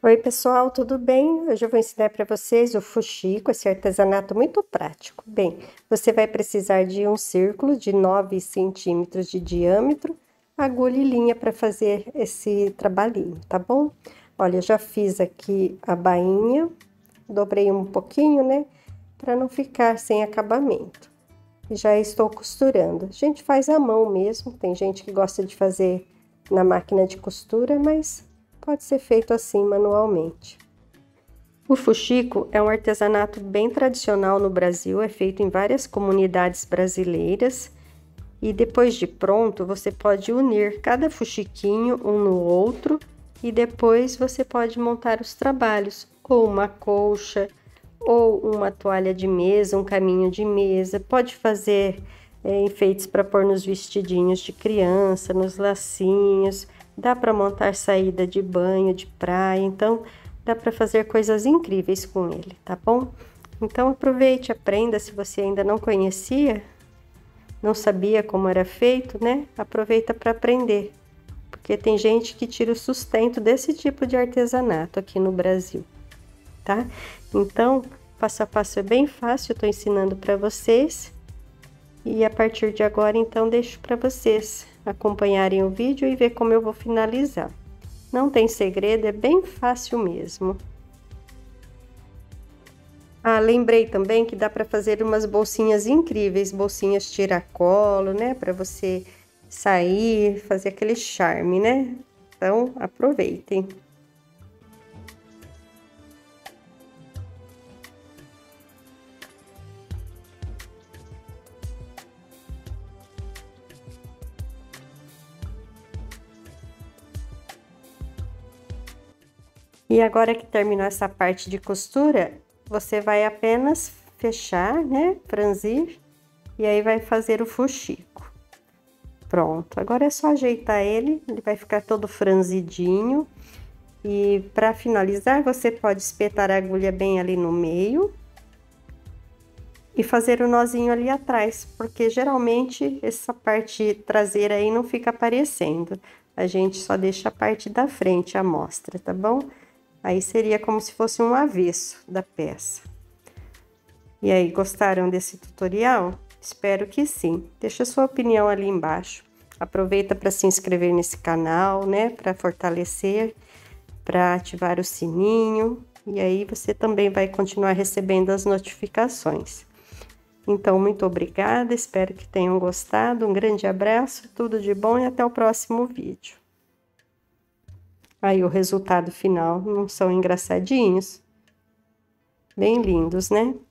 Oi pessoal, tudo bem? Hoje eu vou ensinar para vocês o fuxico, esse artesanato muito prático. Bem, você vai precisar de um círculo de 9 centímetros de diâmetro, agulha e linha para fazer esse trabalhinho, tá bom? Olha, eu já fiz aqui a bainha, dobrei um pouquinho, né? Para não ficar sem acabamento. E já estou costurando. A gente faz à mão mesmo, tem gente que gosta de fazer na máquina de costura, mas pode ser feito assim manualmente. O fuxico é um artesanato bem tradicional no Brasil, é feito em várias comunidades brasileiras e depois de pronto você pode unir cada fuxiquinho um no outro e depois você pode montar os trabalhos, ou uma colcha, ou uma toalha de mesa, um caminho de mesa, pode fazer enfeites para pôr nos vestidinhos de criança, nos lacinhos. Dá para montar saída de banho, de praia, então dá para fazer coisas incríveis com ele, tá bom? Então aproveite, aprenda, se você ainda não conhecia, não sabia como era feito, né? Aproveita para aprender, porque tem gente que tira o sustento desse tipo de artesanato aqui no Brasil, tá? Então, passo a passo é bem fácil, eu tô ensinando para vocês. E a partir de agora, então, deixo para vocês acompanharem o vídeo e ver como eu vou finalizar. Não tem segredo, é bem fácil mesmo. Ah, lembrei também que dá para fazer umas bolsinhas incríveis, bolsinhas tiracolo, né? Para você sair, fazer aquele charme, né? Então, aproveitem. E agora que terminou essa parte de costura, você vai apenas fechar, né? Franzir, e aí vai fazer o fuxico. Pronto, agora é só ajeitar ele vai ficar todo franzidinho. E para finalizar, você pode espetar a agulha bem ali no meio e fazer o nozinho ali atrás, porque geralmente essa parte traseira aí não fica aparecendo. A gente só deixa a parte da frente à mostra, tá bom? Aí seria como se fosse um avesso da peça. E aí, gostaram desse tutorial? Espero que sim. Deixa sua opinião ali embaixo. Aproveita para se inscrever nesse canal, né? Para fortalecer, para ativar o sininho. E aí você também vai continuar recebendo as notificações. Então, muito obrigada. Espero que tenham gostado. Um grande abraço, tudo de bom e até o próximo vídeo. Aí o resultado final não são engraçadinhos? Bem lindos, né?